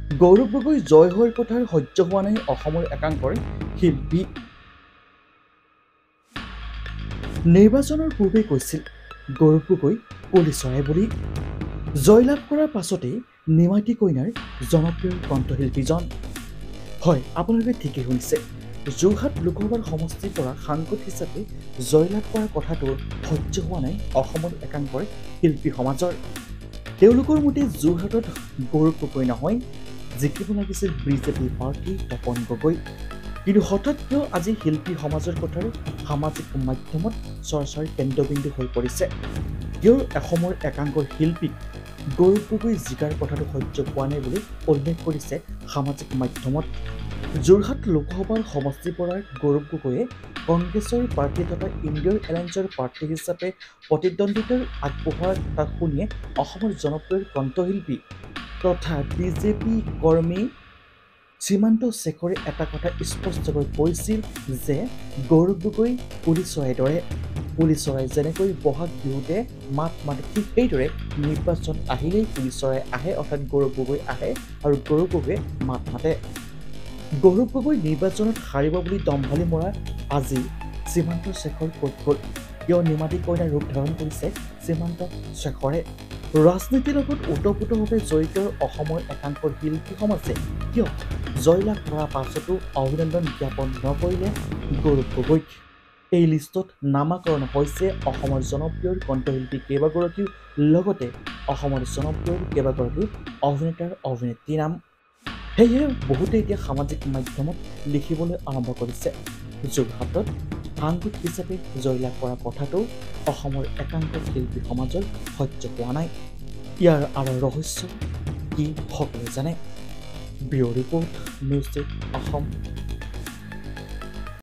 গৌৰৱ গগৈ জয় হোৱাৰ কথাৰ সহ্য হোৱা নাই অসমৰ একাংকৰ শিল্পী। নিৰ্বাচনৰ পূৰ্বে কৈছিল গৌৰৱ গগৈ পুলিচৰে বুলি। জয়লাভ কৰাৰ পাছতেই নিমাতী কইনাৰ জনপ্ৰিয় কণ্ঠশিল্পীজন। হয়, আপোনালোকে ঠিকেই শুনিছে। যোৰহাট লোকসভাৰ সমষ্টিৰ পৰা সাংসদ হিচাপে জয়লাভ কৰাৰ কথাটো সহ্য হোৱা নাই অসমৰ একাংকৰ শিল্পী সমাজৰ। তেওঁলোকৰ মতে যোৰহাটত গৌৰৱ গগৈ নহয়, জিকিব লাগিছিল বিজেপি প্ৰাৰ্থী তপন গগৈ। কিন্তু হঠাৎ কিয় আজি শিল্পী সমাজৰ কথাৰ সামাজিক মাধ্যমত চৰ্চাৰ কেন্দ্ৰবিন্দু হৈ পৰিছে। কিয় অসমৰ একাংকৰ শিল্পীক গৌৰৱ গগৈ জিকাৰ কথাটো সহ্য হোৱা নাই বুলি উল্লেখ কৰিছে সামাজিক মাধ্যমত। যোৰহাট লোকসভাৰ সমষ্টিৰ পৰা গৌৰৱ গগৈয়ে কংগ্ৰেছৰ প্ৰাৰ্থী তথা ইণ্ডিয়ান এলায়েন্সৰ প্ৰাৰ্থী হিচাপে প্ৰতিদ্বন্দ্বিতাৰ আগবঢ়োৱা তাক শুনিয়ে অসমৰ জনপ্ৰিয় কণ্ঠশিল্পী তথা বিজেপি কৰ্মী সীমান্ত শেখৰে এটা কথা স্পষ্টকৈ কৈছিল যে গৌৰৱ গগৈ পুলি চৰাইৰ দৰে। পুলি চৰাই যেনেকৈ বহাগ বিহুতে মাত মাতে, ঠিক সেইদৰে নিৰ্বাচন আহিলেই পুলি চৰাই আহে, অৰ্থাৎ গৌৰৱ গগৈ আহে আৰু গৌৰৱ গগৈয়ে মাত মাতে। গৌৰৱ গগৈ নিৰ্বাচনত হাৰিব বুলি দম্ভালি মৰা আজি সীমান্ত শেখৰ ক'ত গ'ল? কিয় নিমাতী কইনাৰ ৰূপ ধাৰণ কৰিছে সীমান্ত শেখৰে? ৰাজনীতিৰ লগত ওতঃপ্ৰোতভাৱে জড়িত অসমৰ একাংকৰ শিল্পী সমাজে কিয় জয়লাভ কৰাৰ পাছতো অভিনন্দন জ্ঞাপন নকৰিলে গৌৰৱ গগৈক? এই লিষ্টত নামাকৰণ হৈছে অসমৰ জনপ্ৰিয় কণ্ঠশিল্পী কেইবাগৰাকীও, লগতে অসমৰ জনপ্ৰিয় কেইবাগৰাকীও অভিনেতাৰ অভিনেত্ৰীৰ নাম। সেয়েহে বহুতে এতিয়া সামাজিক মাধ্যমত লিখিবলৈ আৰম্ভ কৰিছে, যোৰহাটত সাংসদ হিচাপে জয়লাভ কৰা কথাটো অসমৰ একাংক শিল্পী সমাজৰ সহ্য হোৱা নাই। ইয়াৰ আঁৰৰ ৰহস্য কি সকলোৱে জানে। Bureau report, news 8 Assam.